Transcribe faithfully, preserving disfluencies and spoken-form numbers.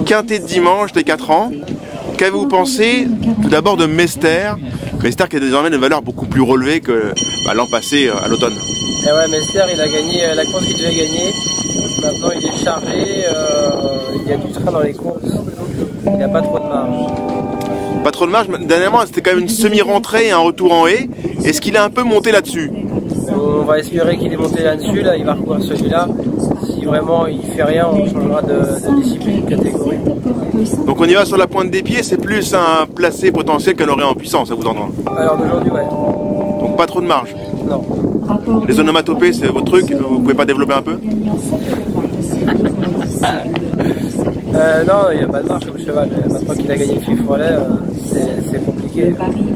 quintet de dimanche des quatre ans. Qu'avez-vous pensé tout d'abord de Mester? Mester qui a désormais une valeur beaucoup plus relevée que bah, l'an passé à l'automne. Et ouais, Mester il a gagné la course qu'il devait gagner. Maintenant il est chargé, euh, il y a du train dans les courses. Il n'y a pas trop de marge. Pas trop de marge. Dernièrement c'était quand même une semi-rentrée et un retour en haie. Est-ce qu'il a un peu monté là-dessus? On va espérer qu'il est monté là-dessus, là il va recourir celui-là. Si vraiment il fait rien, on changera de, de discipline, de catégorie. Donc on y va sur la pointe des pieds, c'est plus un placé potentiel qu'un aurait en puissance, ça vous entend? Alors d'aujourd'hui, ouais. Donc pas trop de marge? Non. Les onomatopées, c'est votre truc? Vous pouvez pas développer un peu? euh, Non, il n'y a pas de marge au cheval. Maintenant qu'il a gagné le fif relais, euh, c'est compliqué.